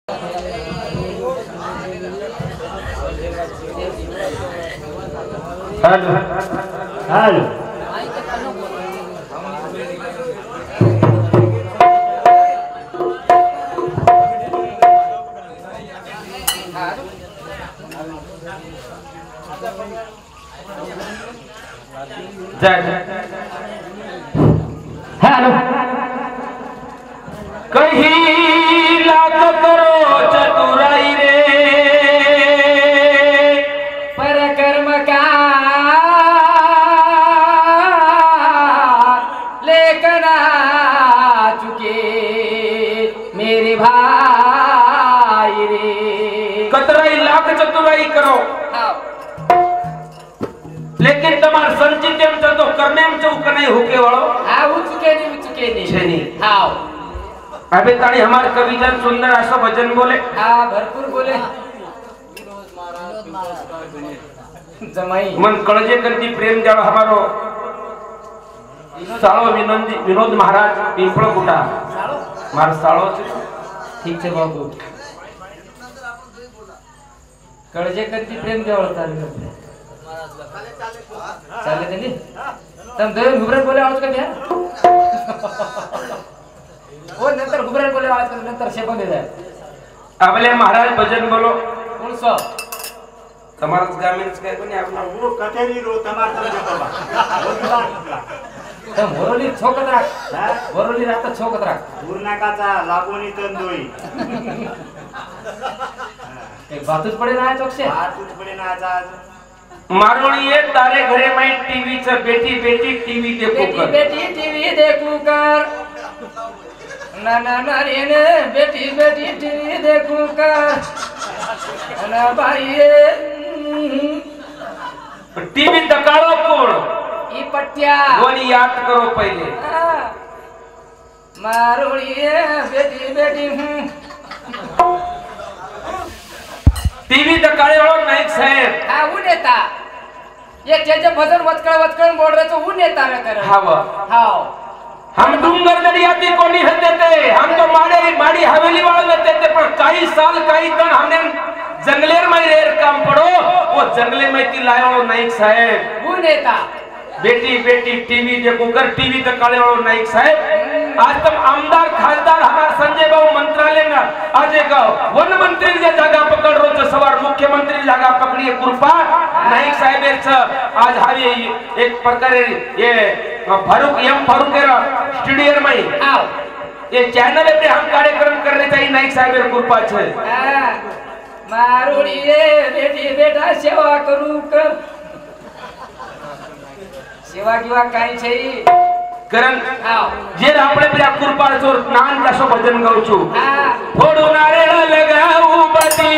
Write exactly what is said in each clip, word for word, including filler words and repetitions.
Hello hello hello कहीं लाख करो चतुराई रे पर कर्म का लेकर आ चुके मेरे भाई रे। कतराई लाख चतुराई करो लेकिन तुम्हार संचित आमचं तो करणे आमचं उक नाही होके वाळो हा उचके नाही उचके नाही छेनी हाव अबे ताणी हमार कविजन सुंदर असं भजन बोले हा भरपूर बोले जमाई मन कळजे कंती प्रेम जाळ हमारो साळो विनोद विनोद महाराज पिंपळ कुटा साळो मार साळो ठीक छे बाबू कळजे कंती प्रेम जाळ चालू चाले देली तम दो गुबरन बोले आवाज का क्या वो नंतर गुबरन बोले आवाज कर नंतर शेपन दे जाए आपले महाराज भजन बोलो कौन सा તમારા ગામીન કે કોની આપના હું કચેરી રો તમાર તરફ જતો બા તો મોરોલી છોકત રાખ મોરોલી રાત છોકત રાખ પૂર્ણાકાचा लागोनी तंदोई एक बातच पडे ना चोकसे बातच पडे ना आज मारोणी ये तारे घरे में टीवी च बेटी बेटी टीवी देखू कर बेटी टीवी देखू कर ना ना ना रे ने बेटी बेटी टीवी देखू कर ना भाई टीवी दकाळो कोण ई पट्ट्या गोली याद करो पहिले मारोणी ये बेटी बेटी टीवी दकाळे वाळो नाईक साहेब हा ऊ नेता ये जेजे भजन वचकळ वचकळ बोल रहे तो ऊ नेता रे कर हाव हाव हम डूंगर दरियाती कोनी हते ते हम तो माड़ी माड़ी हवेली वाले रहते थे पर कई साल कई दिन हमने जंगलेर में रेर काम पड़ो वो जंगले में ती लायो नाईक साहेब ऊ नेता बेटी बेटी टीवी देखो कर टीवी दकाळे वाळो नाईक साहेब आज तुम आमदार खासदार हमार संजय बाबू मंत्रालय में आज एक वन मंत्री जे जागा पकड़ रो तो सवार मुख्यमंत्री जागा पकड़ी कृपा नाईक साहेब आज हावी एक प्रकारे ये फारूक एम फारूक स्टूडियो में आओ ये चैनल पे हम कार्यक्रम करने चाहिए नाईक साहेब कृपा छे मारोड़ी ये बेटी बेटा सेवा करू कर सेवा किवा काय छै करण जे આપણે પેલા કૃપાળ ચોર નાન કશો ભજન ગાઉં છું થોડું નારેળ લગાવું બધી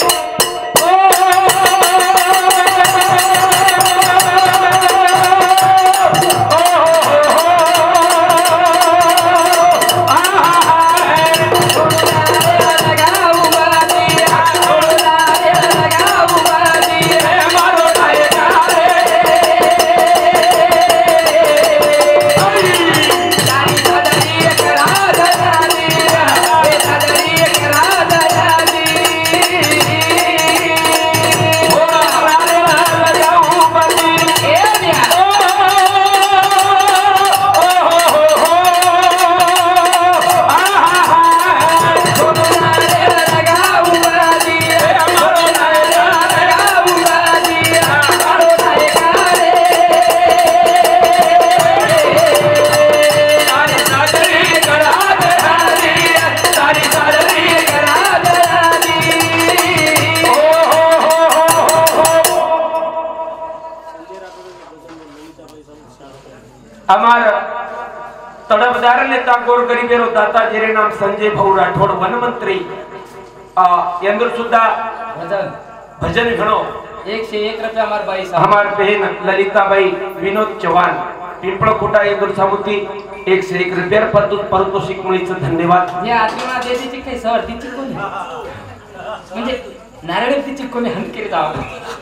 हमार तड़पदार नेता गोर गरीबेरो दाता जेरे नाम संजय भाऊ राठोड वन मंत्री यंदर सुद्धा भजन भजन घणो एक से एक रुपया हमार बाई साहब हमार बहन ललिता बाई विनोद चौहान पिंपळ कोटा यंदर सामुती एक से एक रुपया पारितोषिक मुळीचं धन्यवाद या आत्मा देवीची काही सर तिची कोणी म्हणजे नारळ तिची कोणी हंत केली जाव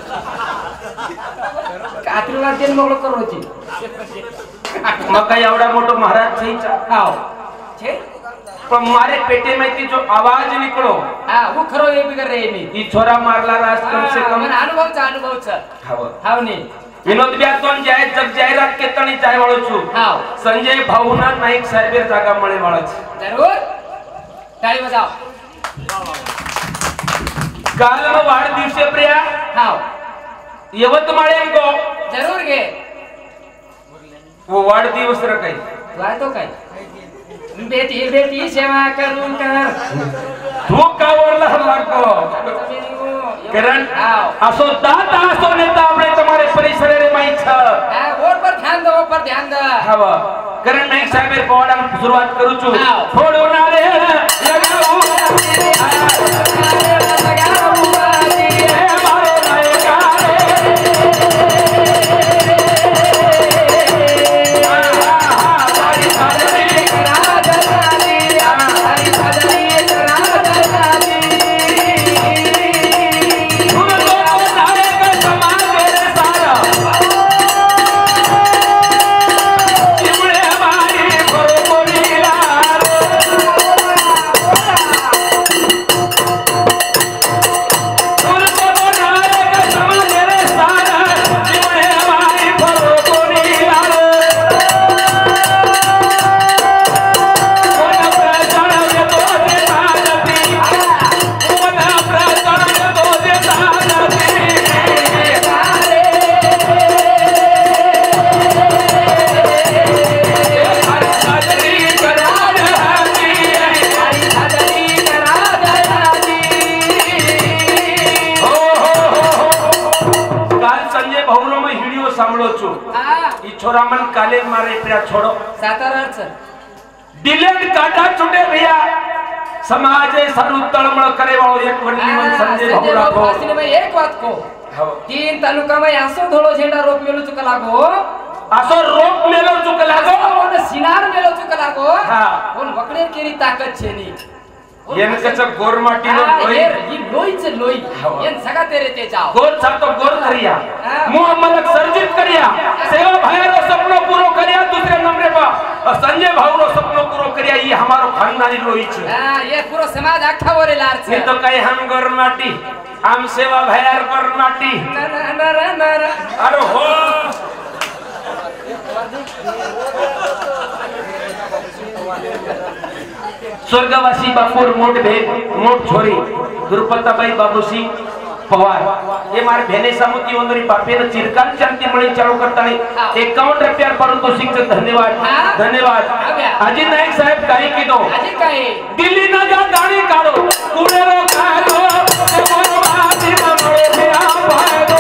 कात्रीला देन मोगळ करोची मग काय एवढा मोठो महाराज छईचा हाव छे पण मारे पेटे में ती जो आवाज निकलो हां वो खरो ये बिगर रे नी ई छोरा मारला रास कम से कम मन अनुभव चा अनुभव चा हाव हाव नी विनोद ब्यातोन जाय जग जाहिरात के तणी जाय वाळो छु हाव संजय भाऊना नाईक साहेब जागा मळे वाळा छे जरूर ताली बजाओ काल म वाढ दिवसे प्रिया हाव यवतमाळे गो जरूर गे वो वाढ दिवस र काही वाय तो काय बेटी बेटी सेवा करून कर तू कावरला लागतो कारण असो दाता असो नेता આપણે તમારે પરિસરે રે માઈ छ હા ઓર પર ધ્યાન દો પર ધ્યાન દો હા કારણ નાઈક સાહેબ પોવાડા શરૂઆત કરું છું થોડો ના રે લગાવું લગાવું આજી હે મારો નાયકા રે छोरा मन काले मारे पिया छोड़ो सातारा छ दिलेन काटा छूटे भैया समाज सारू तळमळ करे वाळो एक वडली मन संजय भाऊ राखो पासने में एक बात को तीन तालुका में आसो धोळो झेंडा रोप मेलो चुक लागो आसो रोप मेलो चुक लागो ओन सिनार मेलो चुक लागो हां ओन वकडेर केरी ताकत छे नी येन कच गोरमाटी नो लोई ये लोई छ लोई येन सगा तेरे ते जाओ गोर सा तो गोर करिया मोहम्मद सर्जित करिया सेवा भाईरो सपनो पूरो करिया दूसरे नंबर पर संजय भाऊरो सपनो पूरो करिया ये हमारो खानदानी लोई छ हां ये पूरो समाज आखा ओरे लार छ ये तो कई हम गोरमाटी हम सेवा भाईर गोरमाटी न न न न अरे हो स्वर्गवासी बापूर मोट भेद मोट छोरी गुरुपताबाई बाबूसी पवार ये मारे भेने सामुती वंदरी बापे ने चिरकाल शांति मळी चालू करता नहीं एकावन्न रुपया पारितोषिक धन्यवाद धन्यवाद अजी नाईक साहेब काय कीधो अजी काय दिल्ली ना जा गाणी काढो कुणेरो काढो ते मोरवादी मळे फिरा भायरो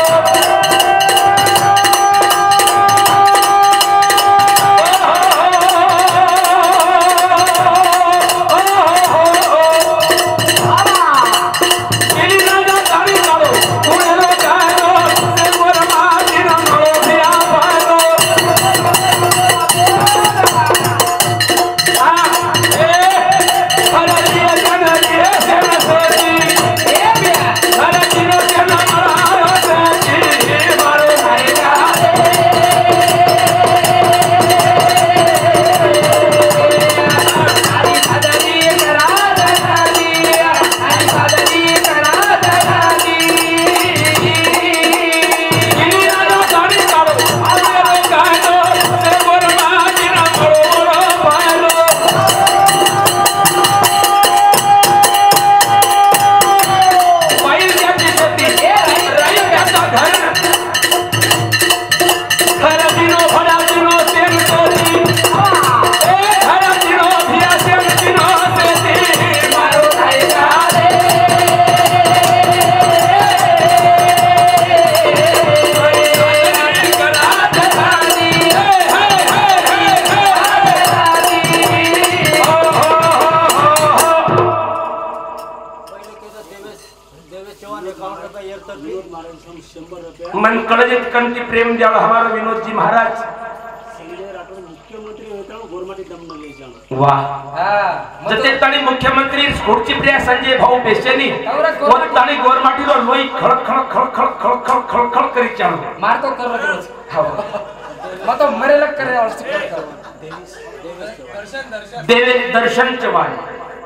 मन कळजित कंती प्रेम द्यावा हमारा विनोद जी महाराज मुख्यमंत्री होता गोरमाटी दम न ले जाना वाह हां जते तणी मुख्यमंत्री खुर्ची प्रिया संजय भाऊ बेसेनी वो तणी गोरमाटी रो लोई खळ खळ खळ खळ खळ खळ खळ खळ करी चालू मार तो कर रोज हां मग मरे लग करे और देवे दर्शन चवान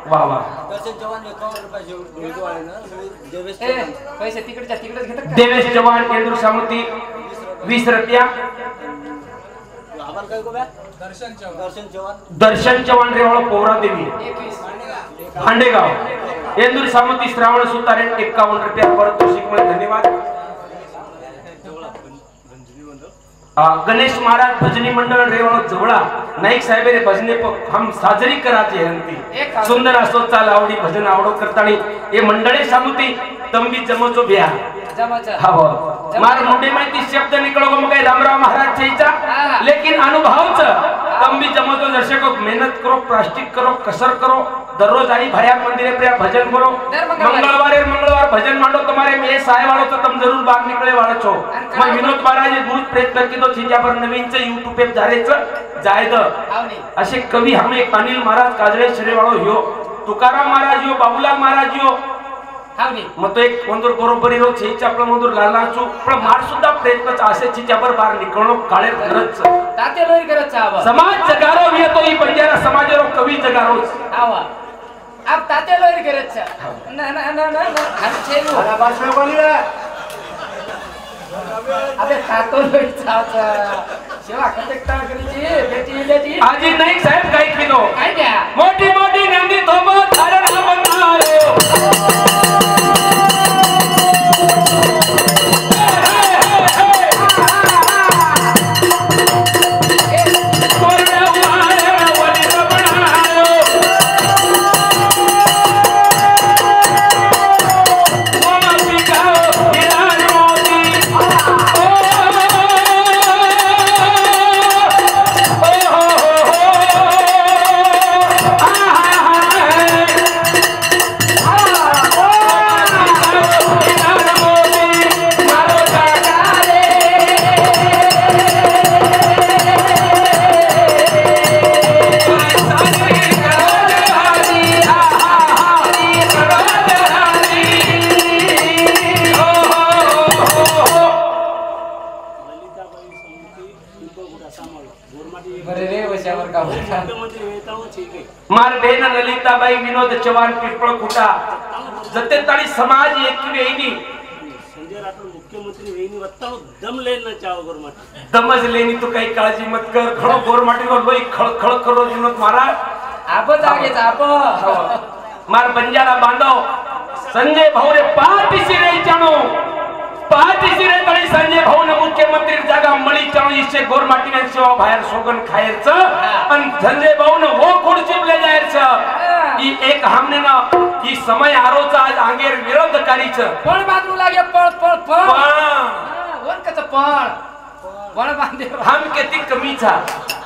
वा वा दर्शन चव्हाण एकावन्न रुपये ढोलकीवाले ना सगळे देवेश ए पैसे तिकडच्या तिकडेच घेतात का? देवेश चव्हाण केंद्र सामुती वीस रुपया आभार काय गोब्या दर्शन चव्हाण दर्शन चव्हाण दर्शन चव्हाण रेवाळ पोवरा देवी एकवीस भांडेगाव इंदूर सामुती श्रावण सुतारे एक्कावन्न रुपया पारितोषिक म्हणून धन्यवाद. गणेश महाराज भजनी मंडळ रेवाळ जवळा नाईक साहेब रे भजने हम साजरी करायची हंती सुंदर असो चाल आवडी भजन आवडो करतानी हे मंडळे सामुती तंबी जमचो बिया जमाचा हा मार मुंडे में तीस शब्द निकलो गो मगे रामराव महाराज छईचा लेकिन अनुभवच तंबी जमतो दर्शको मेहनत करो प्लास्टिक करो कसर करो दररोज आई भया मंदिरे पे भजन करो मंगलवार मंगलवार भजन मांडो तुम्हारे में साय वालो तो तुम जरूर बाग निकले वाला छो मैं विनोद महाराज मुझ प्रयत्न की तो छिजा पर नवीन चे YouTube पे जारेच जायद असे कवी हम एक अनिल महाराज काजळे श्रीवाळो ह्यो तुकाराम महाराज ह्यो बाबूलाल महाराज ह्यो मग तो एक मंदूर बरोबरी रो छेच्या आपला मंदूर लालाचो पण मार सुद्धा प्रयत्न असे छिच्या पर बाहेर निकळणो काळे खरच ताते लोई करत चावा समाज जगारो ये तो ही बंजारा समाजरो कवी जगारो आवा अब ताते लोई करत चा ना ना ना ना हम छेलो मला भाषण बोलिया अबे तातो लोई चाचा सेवा कटेक्टा करीची बेटी बेटी आजी नाईक साहेब काय किलो काय द्या मोठी मोठी नंदी धोम धारण मंगलारे मार बेन ललिताबाई विनोद चव्हाण पिंपळ खुटा जते ताळी समाज एक वेईनी संजय राठोड मुख्यमंत्री वेईनी वत्ताळो दम लेना चाव गोरमाटी दमज लेनी तू काही काळजी मत कर खळो गोरमाटी वर लोई खळखळ करो विनोद महाराज आप जागेच आप मार बंजारा बांधव संजय भाऊरे पाठीशी रे जाणो पाठीशी रे तळी संजय भाऊ न मुख्यमंत्री जागा मळी चाणो इसे गोरमाटीने सेवा बाहेर सोगन खायरच अन संजय भाऊ न वो खुर्चीले जायरच ई एक हमने ना ई समय आरोचा आज आंगेर विरोधकारीच पण बाजू लागे पळ पळ पळ पण वन कच पळ पण बांधे हम किती कमीचा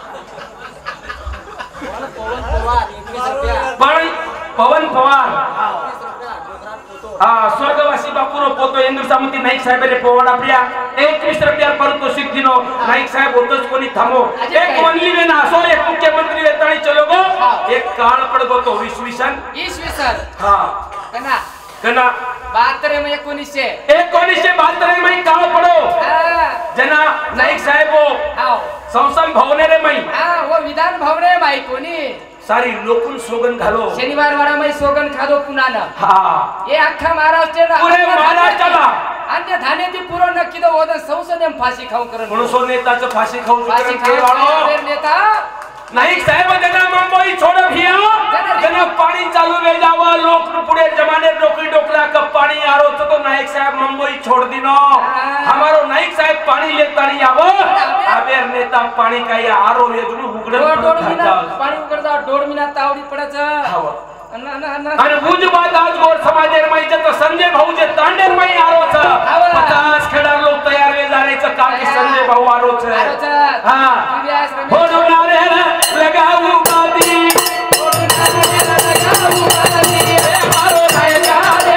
पवन पवार एकवीस रुपया पण पवन पवार हा स्वर्गवासी बापूरो पोतो इंदूर सामुती नाईक साहेब रे पोवाडा प्रिया एकवीस रुपया पारितोषिक दिनो नाईक साहेब होतच कोणी थांबो एक वनली वेन असो एक मुख्यमंत्री वेताळी चलो गो एक काळ पड गो तो इसवीसन इसवीसन हा कना कना बहात्तर में एकोणीसशे एकोणीसशे बहात्तर में काळ पडो जना नाईक साहेब हो हाव संसद भवने रे मई हा वो विधान भवने माई कोणी सारी लोकून सोगन घालो शनिवार वाडा मै सोगन खादो पुन्हा हा ये अख्खा महाराष्ट्र पुरे महाराष्ट्राला अन्य धाने ती पुरो नक्की दो ओदन संसदेम फाशी खाऊ करण म्हणून सो नेताचं फाशी खाऊ फाशी करण खाऊ नेता नाईक साहेब जना मुंबई छोड़ भिया जना पानी चालू वे जावा लोक पुढे जमाने डोकली डोकला का पानी आरो तो नाईक साहेब मुंबई छोड़ दिनो हमारो नाईक साहेब पानी लेतानी आवो आबेर नेता पानी काय आरो ये जुनु उगडन पाणी उगडदा डोड मिना तावडी पडच आणि बुज बात आज गोर समाजेर माईचे तो संजय भाऊ जे तांडेर माई आरो छ पचास खेडा लोक तयार वे जारेचं काम की संजय भाऊ आरो छ हां फोडून रे लगाऊ बादी लगाऊ बादी मारो नायका रे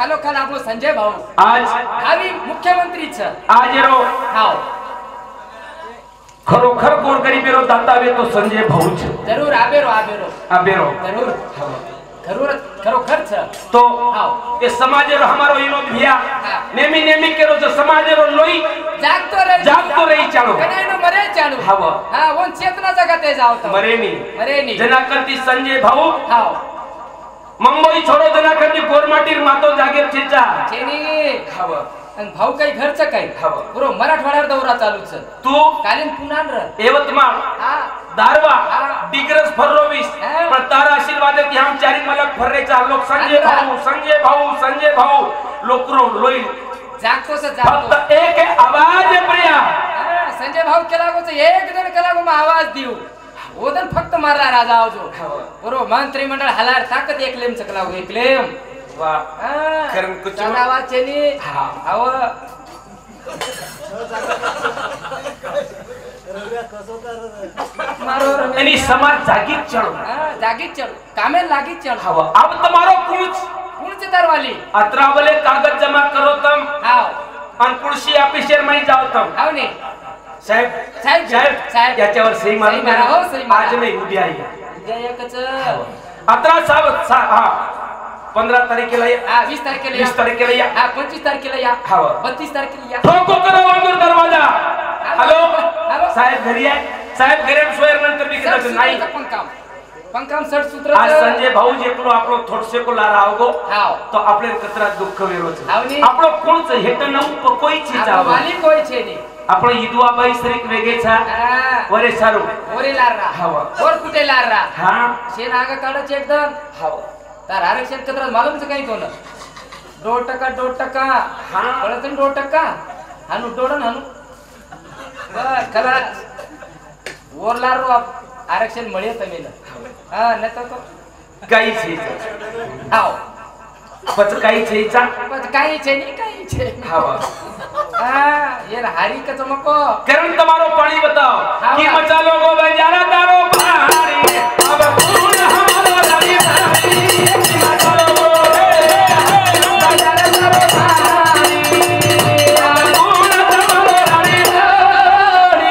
कालो काल आपलो संजय भाऊ आज भावी मुख्यमंत्री छ आज रो हाव खरोखर गोरगरीबेरो दाता वे तो संजय भाऊ छ जरूर आबेरो आबेरो आबेरो जरूर जरूर खरोखर छ तो हाव ये समाजेरो हमारो विनोद भैया नेमी नेमी केरो जो समाजेरो लोई जागतो रे जागतो रही चालो कनेनो मरे चालू हाव हां वोन चेतना जगते जाव तो मरे नी मरे नी जनाकंती संजय भाऊ हाव मुंबई छोड़ो जनाकंती गोरमाटीर मातो जागेर चेचा छेनी हाव अन भाऊ काही घरचं काही हाव पुरो मराठवाड्यावर दौरा चालू छ तू कालीन पुनान र यवतमाळ हां दारवा हा. डिग्रस फरोवीस हा. पण तारा आशीर्वाद की हम चारी मलक फर्रेचा लोक संजय अंदरा. भाऊ संजय भाऊ संजय भाऊ लोकरो लोई जागतो से जागतो फक्त एक आवाज प्रिया हां संजय भाऊ केला गोच एक जण केला गो आवाज देऊ ओदन फक्त मारला राजा आवजो पुरो मंत्रिमंडळ हलार ताकद एक लेम चकला हो एक लेम वाह हां कारण कुछ आवाज छेनी हां आव मारो आणि समाज जागीत चलो हां जागीत चल कामे लागीत चल हवा अब तुम्हारो कुछ कुणचे दरवाली अतरावले कागज जमा करो तम हाव आणि कुर्सी ऑफिसर मै जाओ तम हाव ने साहेब साहेब साहेब साहेब याच्यावर सही मारून सही मारा हो, सही मारा. आज नाही उद्या आहे उद्या एकच अतरा साहेब सा हा पंधरा तारखेला या हा वीस तारखेला वीस तारखेला या हा पंचवीस तारखेला या हाव बत्तीस तारखेला या ठोको करो अंदर दरवाजा हॅलो हॅलो साहेब घरी आहे साहेब घरी सोयर नंतर भी सर किती नाही पंकाम पंकाम सर सूत्र आज संजय भाऊ जेकलो आपलो थोडसे को ला रहा होगो हाव तो आपले कतरा दुःख वेरोच हावनी. आपलो कोणच हेट नऊ कोई चीज आपलो आव वाली कोई छे ने आपलो ईदुआबाई श्रीक वेगेचा हा वरे सारू ओरे लाररा हाव और कुठे लाररा हा शेन आगा काढच एकदम हाव तार आरक्षण कतरा मालूम छ काही तो ना दो टका दो टका हा कळत दो टका हानु डोडन हानु बस खला ओर लारो आरक्षण મળે તમે હા નતો તો काही છે આવ पच काही छेचा પછી કાઈ છે ની કાઈ છે हाव હા યાર હારી કે ચમકો करण તમારો પાણી બતાओ हाव. की मचा लोगो बंजारा तारो पहाड़ी अब कौन हमारो रानी रानी की मचा लोगो बंजारा तारो पहाड़ी अब कौन हमारो रानी रानी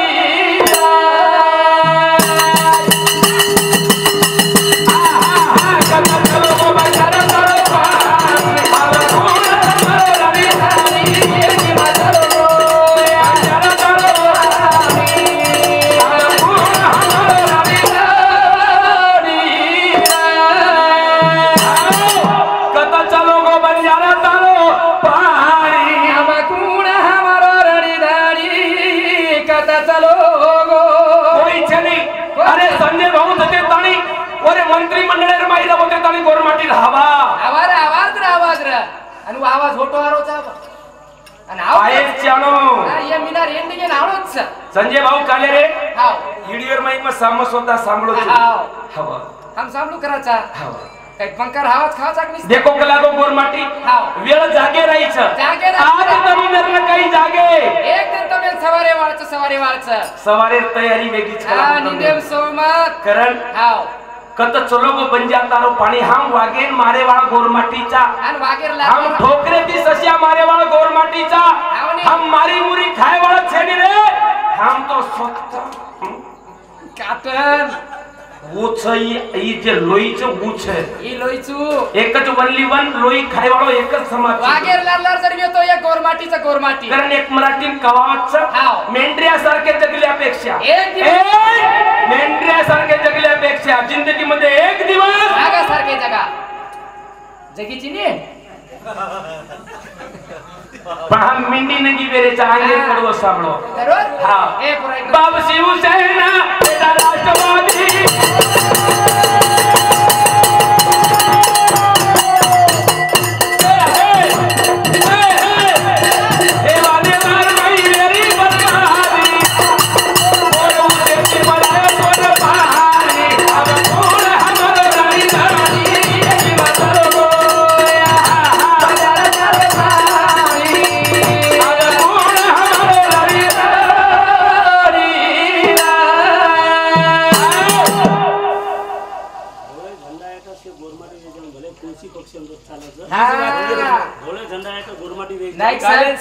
मंत्रिमंडळेर माहिला होते ताणी गोरमाटी हवा आवाज आवाज रे आवाज रे आणि आवाज होतो आरो चा आणि आव पायेर चानो ये मिनार एंडिंग आवडच छ संजय भाऊ काले रे हाव ईडीवर माहित मग सामस होता सांभळो हाव हवा हम सांभळू कराचा हवा काही पंकर हवाच खावाचा की नाही देखो कला गो गोरमाटी हाव वेळ जागे राहीच जागे आज तरुणर काही जागे एक दिन તમે સવારે વાળছ સવારે વાળছ सवारे तयारी वेगळीच हा निदेम सोमत करण हाव कत चलो गो बंजा तारो पाणी हम वागेन मारे वाळा गोरमाटीचा आणि वागेर हम लागला ठोकरे ती सस्या मारे वाळा गोरमाटीचा हम मारी मुरी खाय वाळा छेडी रे हम तो स्वतः काटन ऊच ई जे लोईच ऊच ई लोईचू एकच वनली वन लोई खाय वाळो एकच समाज वागेर लारलार जर येतो एक गोरमाटीचा गोरमाटी कारण एक मराठीन कवावतच हाव. मेंढऱ्या सारखे जगल्यापेक्षा एक दिवस मेंढऱ्या सारखे जगल्यापेक्षा जिंदगी मध्ये एक दिवस जागा सारखे जगा जगीची नी पण हम मिंडी नगी वेरेचा आंगे पडवो सामळो बरोबर हा ए पुरा एक बाब शिवसेना बेटा राष्ट्रवादी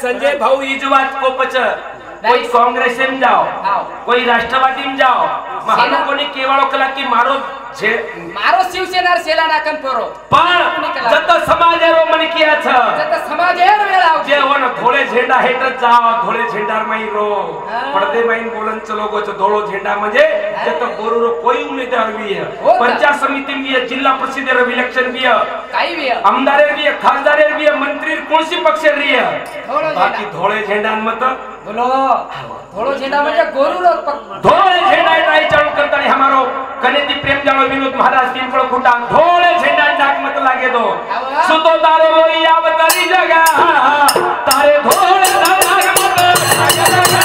संजय भाऊ इजवात कोपच कोई कांग्रेस में जाओ कोई राष्ट्रवादी में जाओ महान कोणी केवळ कला की मारो जे मारो शिवसेना सेला नाकन पोरो पण जत समाजेरो मन किया छ जत समाजेर वेळा जे वन धोळे झेंडा हेटर जाओ धोळे झेंडा माई रो पडदे माईन बोलन चलो गो धोळो झेंडा म्हणजे जत गोरुरो कोई उमेदवार भी है पंचायत समिति भी है जिल्हा परिषद रे इलेक्शन भी है काही भी है आमदार भी है खासदार भी है मंत्री कोणसी पक्ष री है बाकी धोळे झेंडा मत बोलो धोळो झेंडा म्हणजे गोरुरो धोळे झेंडा ट्राई चालू करता नहीं हमारो कनेती प्रेम जानो विनोद महाराज तीन पड़ खुटा धोळे झेंडा डाक मत लागे दो सुतो तारो लोई आवतरी जगा तारे धोळे डाक मत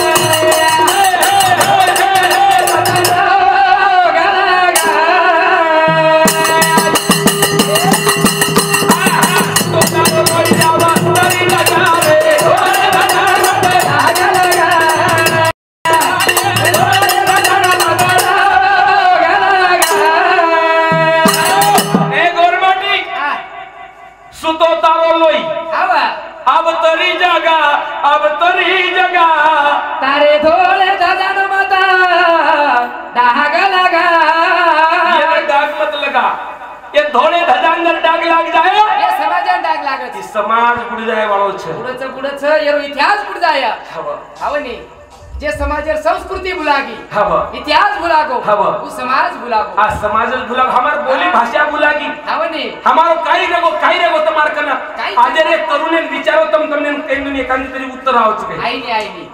सुतो तारो लोई अब तरी जगा अब तरी जगा तारे धोळे धजान मता डाग लगा ये डाग मत लगा ये धोळे धजांगर डाग लाग जाए ये समाजन डाग लागत समाज बुड जाए वाळो छे बुडच बुडच येरो इतिहास बुड जाय हवनी जे समाजेर संस्कृती भुलागी हव इतिहास भुलागो हव उ समाज भुलागो आ समाज भुलाग हमार बोली भाषा भुलागी हवनी हमारो काई रेगो काई रेगो तमार कना आज रे तरुणे विचारो तम तमने केंदुनी एकांदी तरी उत्तर आवच के आई नी आई नी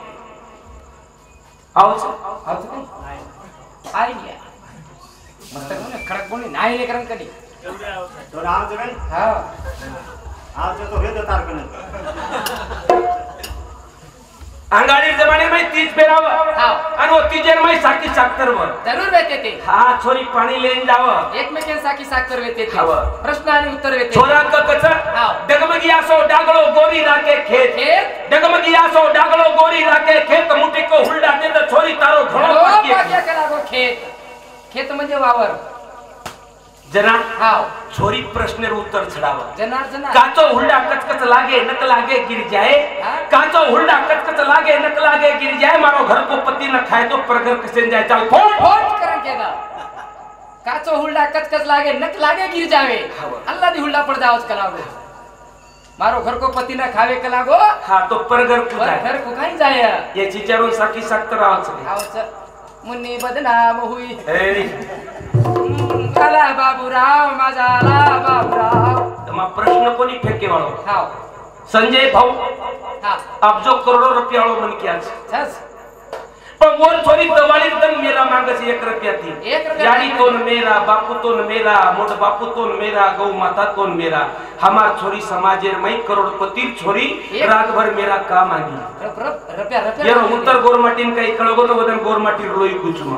आवच आवच के आई नी मस्त कोने खडक कोने नाही ले करन कनी तो आवच के हां आवच तो हे तार कने अंगाडी जमाने में तीज पेराव हां आणि वो तीजेर में साकी साखर वर जरूर वेते ते हा छोरी पाणी लेन जाव एकमेकेन साकी साखर वेते ते हाव प्रश्न आणि उत्तर वेते छोरा क कच हाव डगमगी आसो डागलो गोरी राके खेत खेत डगमगी आसो डागलो गोरी राके खेत मुठी को हुलडा दे त छोरी तारो घोडो पाकी क्या करागो खेत खेत म्हणजे वावर जना हाव छोरी प्रश्नेर उत्तर छडाव जनार्दन काचो हुलडा कचकच लागे नक लागे गिर जाए काचो हुलडा कचकच लागे नक लागे गिर जाए मारो घर को पति न खाए तो परघर कसे जाए चल फोड़ फोड़ करन केदा काचो हुलडा कचकच लागे नक लागे गिर जावे अल्लाह दी हुलडा पड़ जावच कलागो मारो घर को पति न खावे कलागो हां तो परघर को जाए घर को काई जाए ये चिचारून साकी साखर आवच आवच मुन्नी बदनाम हुई ए आला बाबूराव माझा आला बाबूराव तमा प्रश्न कोणी फेके वाळो हाव संजय भाऊ हां अब जो करोड़ों रुपया वालो मन किया छस पण वो छोरी दवाली दम मेरा मांगस एक रुपया थी एक रुपया यानी तो न मेरा बापू तो न मेरा मोट बापू तो न मेरा गौ माता तो न मेरा हमार छोरी समाजेर मई करोड़पति छोरी रात भर मेरा काम आगी रुपया रुपया ये उत्तर गोरमाटीन काही कळगो न वदन गोरमाटी रोई कुचमा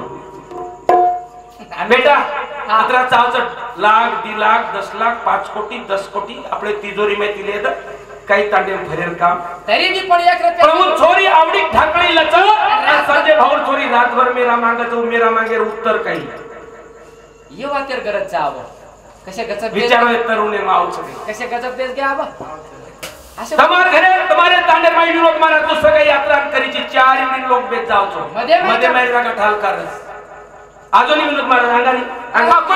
बेटा अतरा चावचट लाख दी लाख दस लाख पाच कोटी दस कोटी आपले तिजोरी में दिले द काही तांडे भरेर काम तरी भी पण एक रुपया पण वो छोरी आवडी ढाकळी लच संजय भाऊ छोरी रात भर मेरा मांगत मेरा मांगे उत्तर काही ये वातेर गरज जाव कसे गजब विचारो तरुणे मावच कसे गजब देस घ्या बा असे तमार घरे तुम्हारे तांडेर माई विनोद मारा तो सगळे यात्रा करीची चार दिन लोक बेत जावचो मध्ये मध्ये माई जागा ठाल कर आजोनी विनोद मारा अंगानी अंगा कोण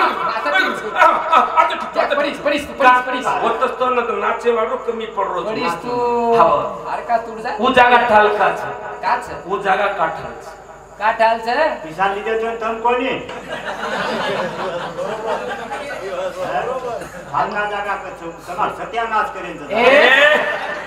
आता पडीस पडीस पडीस पडीस होतस तो न नाचे वाडो कमी पडरो पडीस तू अरे का तुड जा उ जागा ठाल काच काच उ जागा काठाल काठाल छ पिसा लीधे तो तम कोणी हालना जागा कछु समाज सत्यानाश करेन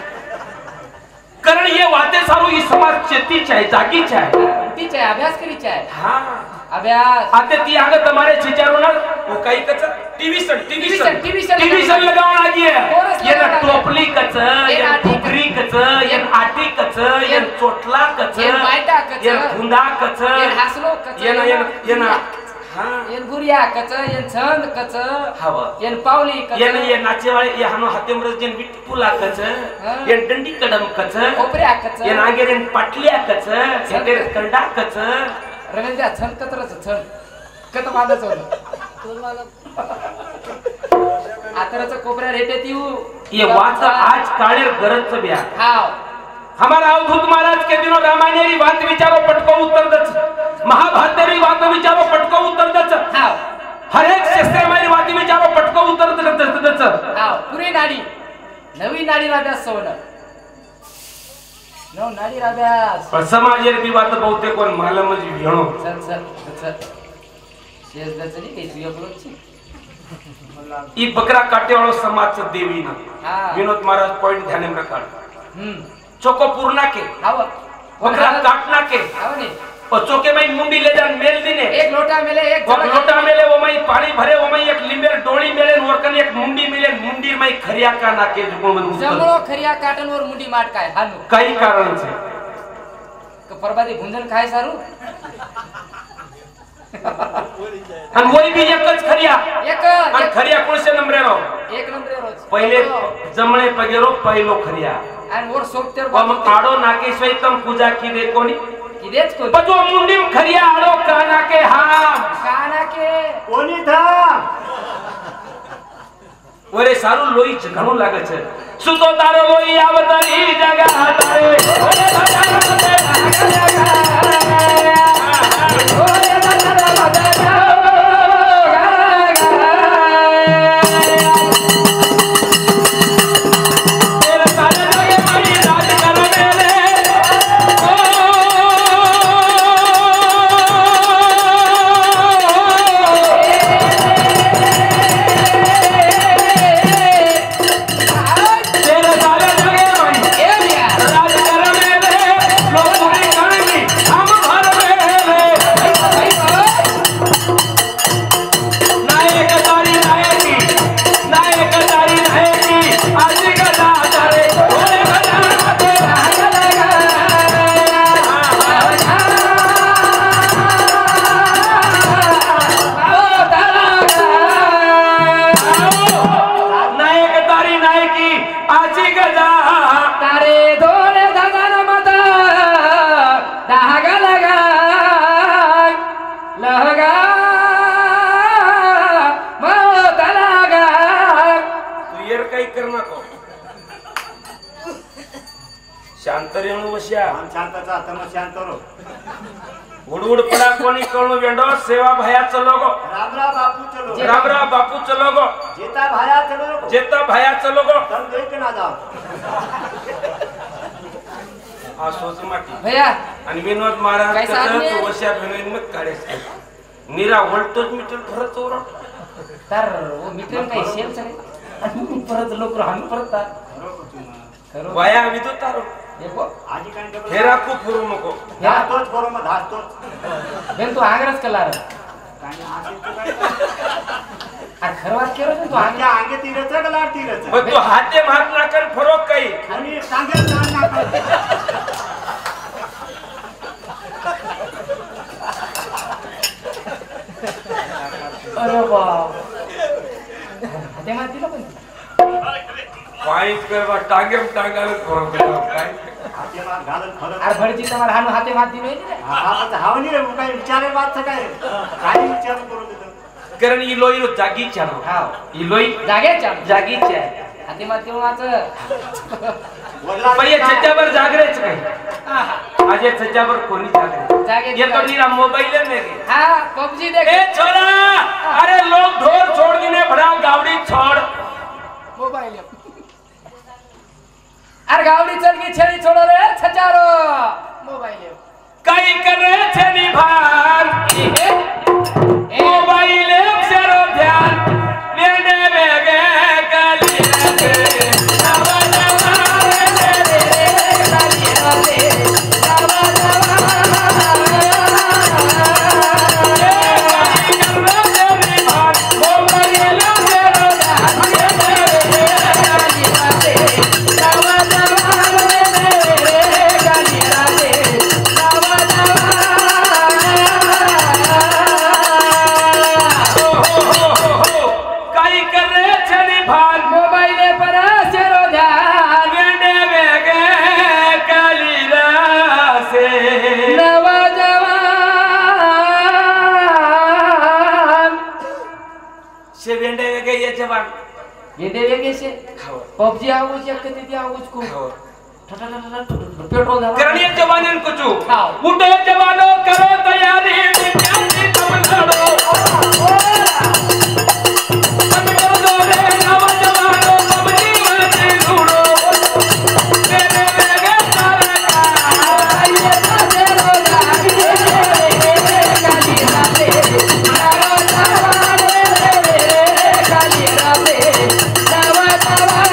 कारण ये वाते सारो ई समाज चेतीच आहे जागीच आहे तीच आहे अभ्यास करीच आहे हां अभ्यास आते ती आगे तुम्हारे चिचारो ना वो काही कच TV Sun TV Sun TV Sun TV Sun लगावण लागी है ये ना टोपली कच ये फुकरी कच ये आटी कच ये चोटला कच ये बायटा कच ये गुंडा कच ये हासलो कच ये ना ये ना हां ये गुरिया कच ये छंद कच हवा ये पावली कच ये ना ये नाचेवाळे ये हानो हातेमरज जेन विटपुला कच ये डंडी कदम कच कोपऱ्या कच ये नागेरेन पाटलिया कच ये तेरे कंडा कच रवींद्र छंद कतरच छंद कत मादच होत आतरच कोपऱ्या रेटेत येऊ ये वाच आज काळेर गरजच ब्या हाव हमारा अवधूत महाराज के दिनों रामायणेरी बात विचारो पटको उत्तर दच, महाभारतेरी बात विचारो पटको उत्तर दच, हर एक शास्त्रमारी बात विचारो पटको उत्तर दच. हाव पुरी नाडी नवी नाडी राब्यास सवड नो नाडी राब्यास पण समाजेर बी बात बहुते कोण मालम जी भेणो चल चल चल शेष दचनी काही तुया बोलची ई बकरा काटे वाळो समाज देवी ना विनोद महाराज पॉइंट ध्यान में रखा. हम्म चोको पूर्णा के हाव बकरा काटना के हाव ने और चोके में मुंडी ले जान मेल दीने एक लोटा मेले एक लोटा मेले वो मई पानी भरे वो मई एक लिंबेर डोली मेले वरकन एक मुंडी मेले मुंडी मई खरिया का नाके जुकोण मन जमळो खरिया काटन वर मुंडी माट काय हानु काही कारण छे क परबादी भुंजन खाय सारू आणि वही भी एकच खरिया एक आणि खरिया कोणसे नंबरे रो एक नंबर रोज पहिले जमणे पगेरो पहिलो खरिया आणि वर सोपतेर मग आडो नाके सहितम पूजा की दे कोणी किदेच को बजो मुंडीम खरिया आडो काना के हाम काना के कोणी था वरे सारू लोई घणो लागे छे सुतो तारो लोई आवतरी जगा तारे ओरे भगवान मते जगा ओरे भगवान मते जगा तेरे सारे लगे मरी राज कर मेरे शांताचा आत्मा शांत रो उड़ पड़ा कोणी कळू वेंडो सेवा भया चलो गो रामरा बापू चलो रामरा बापू चलो गो जेता भाया चलो जेता भया चलो गो तम देख ना जाओ आ सोच माटी भैया आणि विनोद महाराज कैसा आदमी है? तो वश्या भेणीन मत काढे नीरा वोल्टेज मीटर खरच ओर तर वो मित्र काही सेल सगळे आणि परत लोक राहून परत करो वाया विदो तारो देखो आजी कान डबल हेरा को फुरू नको या तोच करो मग धास तोच बेन तू आंगरच कलार कानी आसे तो काय आ खरवात केरो तू आंगे आंगे तीरच गलार तीरच पण तू हाते मात ना कर फरक काही आणि सांगे जान ना कर अरे बाप ते मारती ना पण पाईच करवा टांगेम टांगाल फरक काय हाते मार घालन खरं अरे भडजी तुम्हाला हानु हाते मारती नाही रे हा हा हावनी रे काय विचारे बात काय काय विचार करू देतो कारण ही लोई जागी चालो हाव ही लोई जागे चाल जागी चे हाते मारती वाच वडला पण ये छज्जावर जागरेच काय आज ये छज्जावर कोणी जागरे जागे ये तो नीरा मोबाइल में रे हां पबजी देख ए छोरा अरे लोग ढोल छोड़ दिने बड़ा गावड़ी छोड़ मोबाइल अरे गावड़ी चल की छेड़ी छोड़ो रे छचारो मोबाइल कई करे छे निभान मोबाइल से रो ध्यान लेने बेगे गली रे नवा नवा रे रे गली रे नवा नवा मोबाइल से रो ध्यान लेने बेगे गली रे नवा नवा रे गली रे नवा नवा कई करे छनी भान मोबाइल पर सेरो ध्यान वेंडे वेगे कलीरा से नवजवान से वेंडे वेगे ये जवान ये देवेगे से खाओ पबजी आऊच एक कधी ती आऊच को खाओ पेट्रोल झालं करणीय जवान कुचू हाव. उठो जवानो करो तयारी विद्यार्थी तुम लड़ो मन करो रे नव जवानो तुम जीवन से लूड़ो मेरे लगे सारे ये सारे रोजा काली राते नव जवाने रे काली राते नव जवान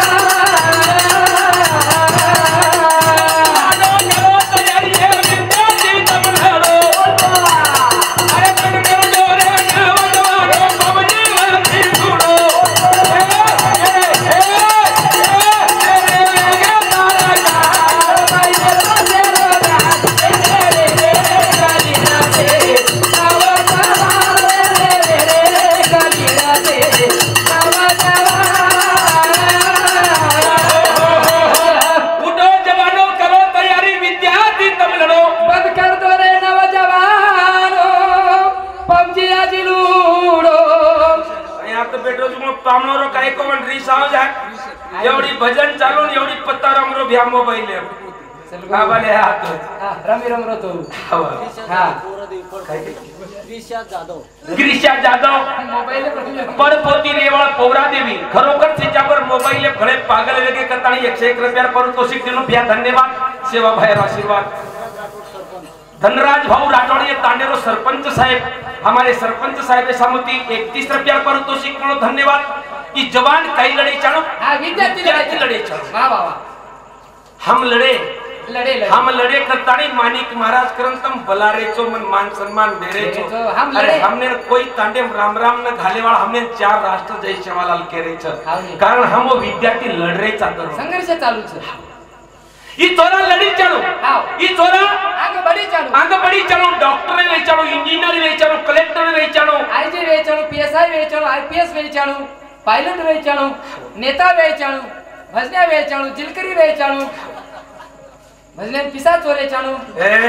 पामणोरो काय को पण रीस आव जाय एवढी भजन चालून एवढी पत्ता रमरो भ्या मोबाईल हा बाले हात हा रमी रम रतो हा ग्रीषा जाधव ग्रीषा जाधव मोबाईल पडपोती रेवाळ पौरा देवी खरोखर तिच्यावर मोबाईल खळे पागल वेगे कताणी एकशे एक रुपया पारितोषिक दिनो भ्या धन्यवाद सेवा भाईर आशीर्वाद धनराज भाऊ राठौड़ ये तांडेरो सरपंच साहेब हमारे सरपंच साहेब सामती इकतीस रुपया पारितोषिक मिलो धन्यवाद कि जवान कई लड़े चालो हां विद्यार्थी लड़े चालो वाह वाह हम लड़े लड़े लड़े हम लड़े करतानी मानिक महाराज करंतम बलारेचो मन मान सम्मान देरेचो हम लड़े हमने कोई तांडे राम राम न घालेवाळ हमने चार राष्ट्र जय सेवालाल केरेच कारण हम विद्यार्थी लड़रे चातर संघर्ष चालू छे ई तोरा लड़ी चालू हां ई तोरा आगे बढ़ी चालू आगे बढ़ी चालू डॉक्टर वे चालू इंजीनियर वे चालू कलेक्टर वे चालू आईजी वे चालू पीएसआई वे चालू आईपीएस वे चालू पायलट वे चालू नेता वे चालू भजन्या वे चालू जिलकरी वे चालू भजन्या पिसा चोरे चालू ए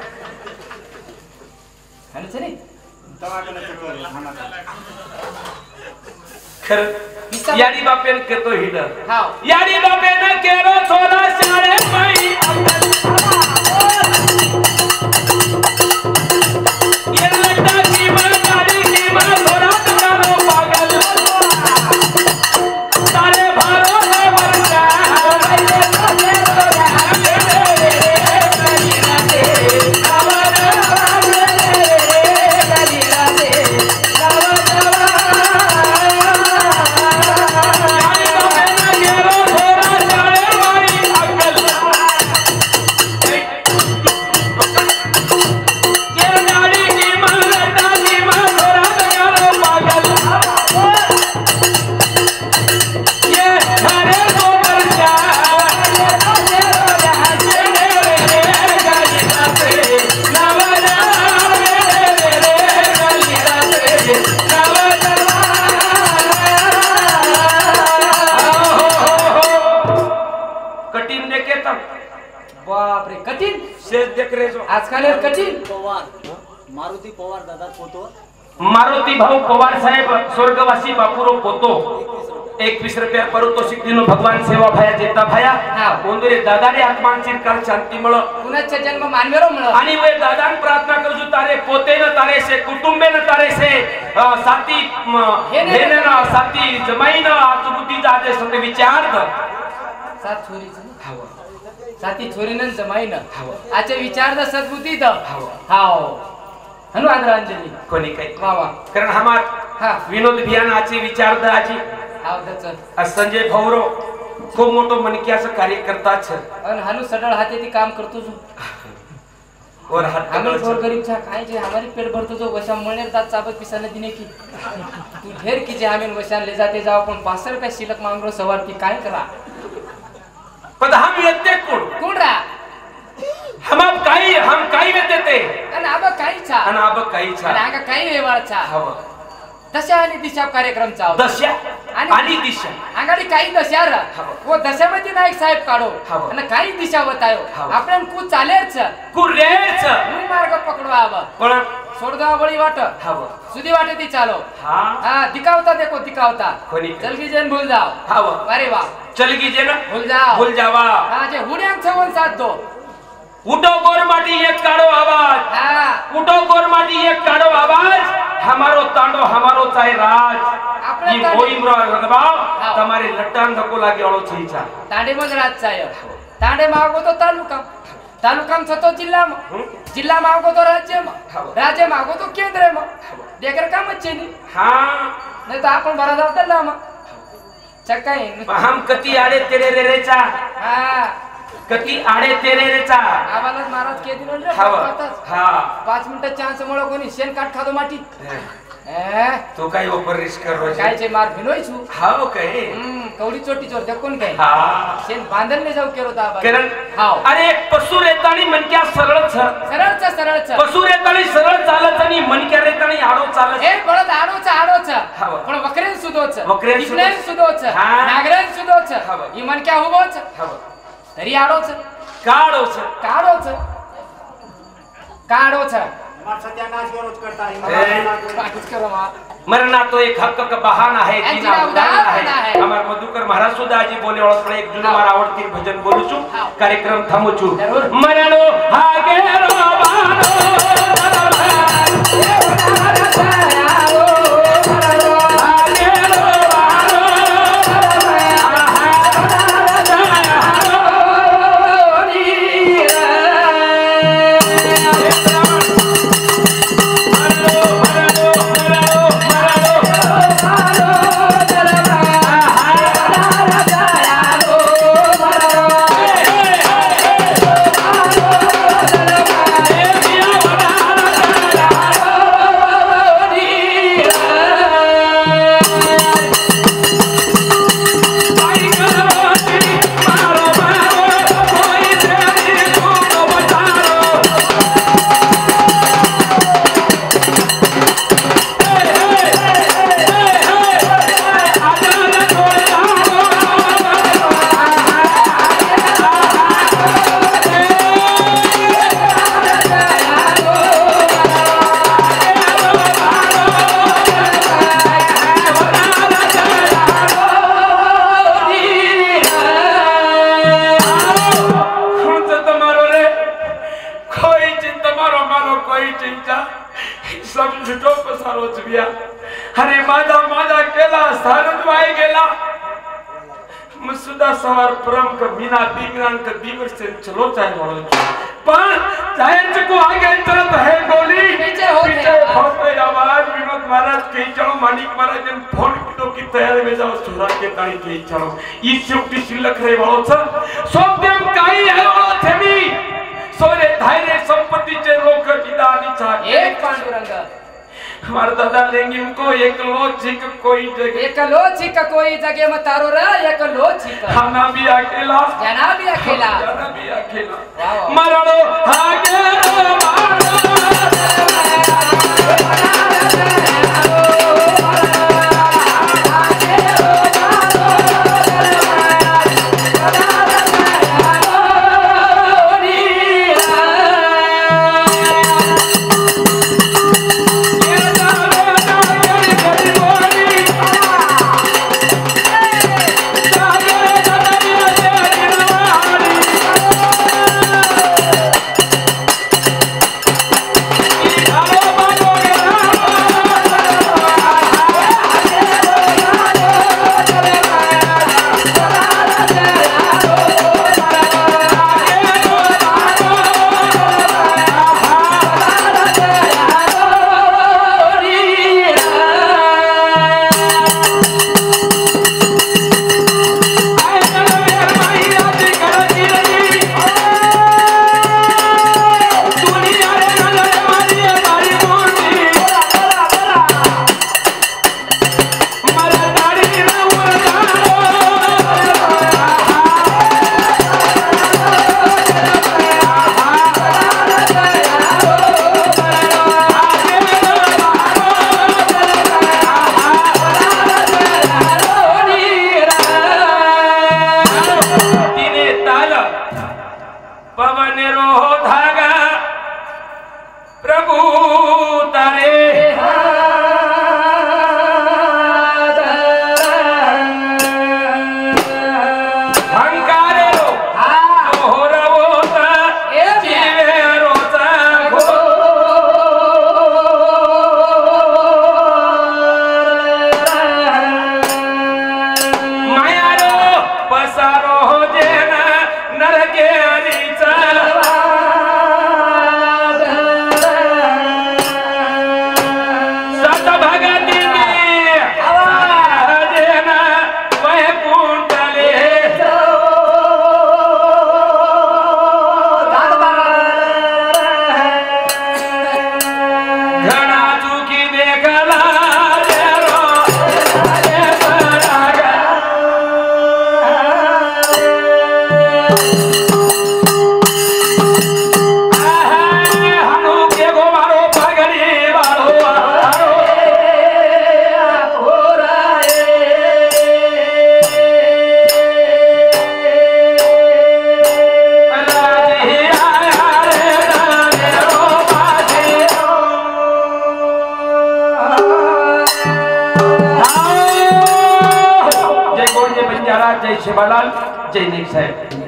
हन छनी खर याडी बापेन केतो हिडर हां याडी बापेन केरो सोला शाळे पई ये लटा की मन गाड़ी की मन थोड़ा तगानो पागल सारे भारो में वर्षा आइले सारे बाप रे कठीण शेष देख रे जो आजकाल कठीण पवार मारुती पवार दादा पोतो मारुती भाऊ पवार साहेब स्वर्गवासी बापुरो पोतो एकवीस रुपया पारितोषिक दिनो भगवान सेवा भाया जेता भाया हां ओंदरे दादारे आत्मान चिरकाल शांती मिळो पुनश्च जन्म मानवेरो मिळो आणि वे दादान प्रार्थना करजू तारे पोते न तारे से कुटुंबे न तारे से साथी हेने न साथी जमाई न आजुबुद्धी जाजे संते विचार सात छोरी साथी छोरी न जमाई न आचे विचार द सद्बुद्धी द हाव हनु आदरांजली कोणी काही वा वा कारण हमार हां विनोद भियान आचे विचार द आजी हाव दच संजय भौरो खूप मोठो मनक्याचं कार्य करतात छ अन हनु सडळ हाते ती काम करतो जो और हात आम्ही छोर गरीब छा काय जे हमारी पेट भरतो जो वशा मळनेर दात चाबत पिसाने दिने की तू ढेर की जे हमें वशा ले जाते जाओ पण पाच रुपये शिलक मांगरो सवार की काय करा पण हम येते कोण कोण रा हम अब काही हम काही वे देते अन अब काही छा आणि अब काही छा अन आगा काही वेवाळ छा हव दशा आणि दिशा कार्यक्रम चाव दशा आणि दिशा आगाडी काही दशा रा वो दशामध्ये नायक साहेब काढो हव. आणि काही दिशा बतायो हव. आपण कु चालेच कुरेच मी मार्ग पकडवा आवा पण सोडदा बळी वाट हाव सुधी वाटे ती चालो हा हाँ दिखावता देखो दिखावता कोणी चलगी जेन भूल जाओ हाव अरे वाह चलगी जे ना भूल जाओ भूल जावा हाँ जे हुड्यांग छवन साथ दो उठो गोरमाटी एक काढो आवाज हाँ उठो गोरमाटी एक काढो आवाज हमारो तांडो हमारो चाहे राज આપણે ये તાંડે- મોઈમરો રગબાવ હા. તમારે લટાન ધક્કો લાગી વાળો છે ઈચ્છા તાંડે માં જ રાજ ચાયો તાંડે માં આગો તો તાલુકા તાલુકા માં થતો જિલ્લામાં હમ? જિલ્લામાં આગો તો રાજ્યમાં હા. રાજ્યમાં આગો તો કેન્દ્રમાં દેખર કામ જ છે ની હા નહીં તો આપણ ભરા દાવ તલ્લામાં ચકાઈ हम कती आडे तेरे रे रेचा હા कती आडे तेरे रेचा आवाला महाराज के दिन रे हाव हा पाच मिनिटं चान्स મળો કોની શેન કાટ ખાધો માટી હે तो काय ओपर रिस्क करो काय છે માર ભીનોય છું हाव काय હમ કવડી ચોટી ચોર દેખો ને કઈ हा શેન બાંધન ને જાવ કેરો તા करण हाव अरे एक पशु रेताणी मनक्या सरळ छ સરળ છે સરળ છે पशु रेताणी सरळ चालत आणि मनक्या रेताणी आडो चालत એ બળદ આડો છે આડો છે હાવ. પણ વકરેન સુધો છે વકરેન સુધો દીપનેન સુધો છે હા. નાગરેન સુધો છે હાવ. ઈ મન ક્યાં ઉભો છે हाव તરી આડો છે काढो छ કાડો છે કાડો છે માર સત્યાનાશ કરો જ કરતા ए, પાછું કરો માં मरना तो एक हक्क का बहाना है ए, जीना जीना उदाहरण उदाहरण है है. हमार मधुकर महाराज सुद्धा आजी बोले वाला पण एक जुने मार आवडती भजन बोलू छु हाव. कार्यक्रम थांबू छु जरूर. मरणो हागे रो बानो हागे रो अरे माझा माझा केला सारद वाय गेला मसुदा सवार परम का बिना बिगनान का दिवस से चलो चाहे वालो पर चाहे को आगे चलत है गोली पीछे होते पीछे होते आवाज विनोद महाराज के चलो मानिक महाराज ने फोन कितो की तैयारी में जाओ छोरा के ताणी के चलो ई शेवटी शिल्लक रे वालो छ सोमदेव काई है वालो थेमी सोरे धायरे संपत्तीचे लोक दिदा निचा एक पांडुरंग हमारे दादा लेंगे उनको एक लो छिक कोई जगह एक लो छिक कोई जगह में तारो रे एक लो छिक खाना भी अकेला जना भी अकेला जाना भी अकेला वाह। मरणो हागे रो सेवालाल जय सेवालाल जय नाईक साहेब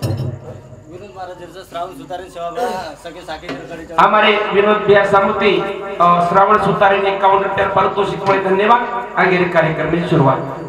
हमारे विनोद भैया सामुती श्रावण सुतारे ने इक्यावन रुपया पारितोषिक धन्यवाद। आगे कार्यक्रम की शुरुआत।